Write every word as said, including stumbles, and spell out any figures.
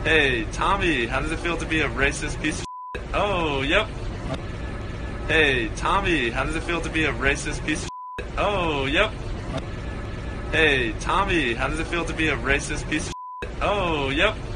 Hey, Tommy, how does it feel to be a racist piece of shit? Oh, yep. Hey, Tommy, how does it feel to be a racist piece of shit? Oh, yep. Hey, Tommy, how does it feel to be a racist piece of shit? Oh, yep.